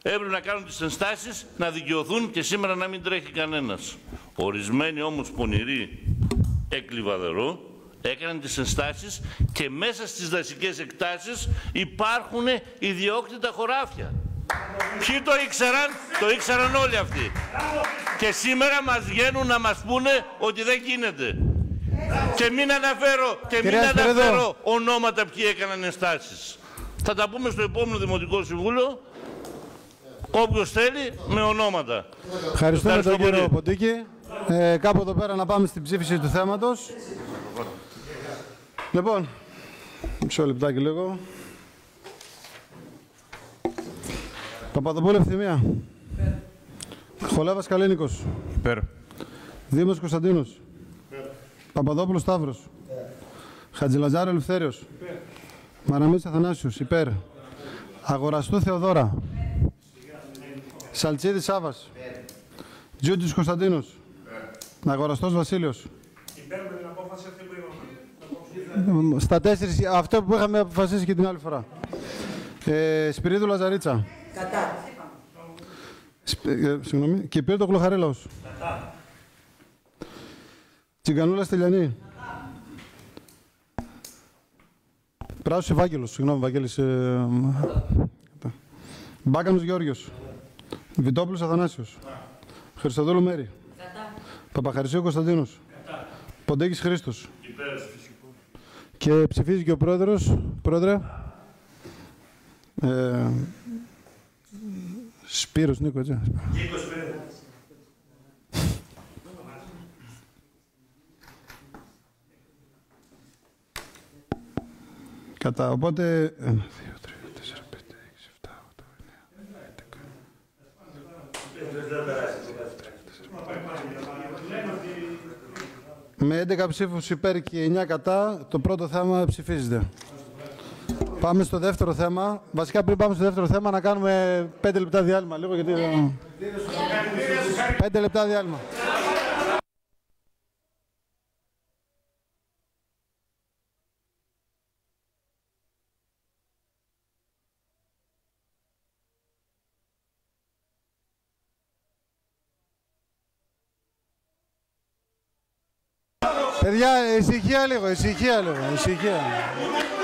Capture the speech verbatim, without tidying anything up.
Έπρεπε να κάνουν τις ενστάσεις, να δικαιωθούν και σήμερα να μην τρέχει κανένας. Ορισμένοι όμως πονηροί εκκλιβαδερό έκαναν τις ενστάσεις και μέσα στις δασικές εκτάσεις υπάρχουν ιδιόκτητα χωράφια. Ποιοι το ήξεραν? Το ήξεραν όλοι αυτοί. Και σήμερα μας βγαίνουν να μας πούνε ότι δεν γίνεται. Και μην αναφέρω, και μην αναφέρω ονόματα ποιοι έκαναν ενστάσεις. Θα τα πούμε στο επόμενο Δημοτικό Συμβούλιο, όποιος θέλει, με ονόματα. Ευχαριστούμε τον κύριο Ποντίκη. Ε, κάπου εδώ πέρα να πάμε στην ψήφιση του θέματος. Λοιπόν, μισό λεπτάκι λίγο. Παπαδοπούλου Ευθυμία. Χολέβας Καλίνικος. Υπέρ. Δήμος Κωνσταντίνος. Υπέρ. Παπαδόπουλος Σταύρος. Υπέρ. Χατζηλαζάρου Ελευθέριος. Υπέρ. Μαραμής Αθανάσιος. Υπέρ. Αγοραστού Θεοδώρα. Σαλτσίδης Σάβας. Τζούντζης Κωνσταντίνος. Αγοραστός Βασίλειος. Υπέρ με την απόφαση αυτή που είπαμε. Στα τέσσερις, αυτό που είχαμε αποφασίσει και την άλλη φορά. Ε, Σπυρίδου Λαζαρίτσα. Κατά. Σπ, ε, συγγνώμη. Κυπρίτο Κλοχαρέλαος. Κατά. Τσιγκανούλα Στυλιανή. Πράσος Ευάγγελος. Συγγνώμη, Βαγγέλης. Ε, Μπάκανος Γεώργιος. Βιτόπουλος Αθανάσιος. Χριστοδούλου Μέρη. Κατά. Παπαχαρισίου Κωνσταντίνος. Κατά. Ποντέκης Χρήστος. Υπέρ. Και ψηφίζει και ο πρόεδρος. Πρόεδρε. Ε, Σπύρος Νίκο, έτσι. Νίκο Σπύρος. Κατά, οπότε... ένα, δύο, τρία, τέσσερα, πέντε, έξι, επτά, οκτώ, εννέα, έντεκα. Με έντεκα ψήφους υπέρ και εννέα κατά, το πρώτο θέμα ψηφίζεται. Πάμε στο δεύτερο θέμα. Βασικά πριν πάμε στο δεύτερο θέμα να κάνουμε πέντε λεπτά διάλειμμα λίγο γιατί... πέντε λεπτά διάλειμμα. Παιδιά, ησυχία λίγο, ησυχία λίγο, ησυχία.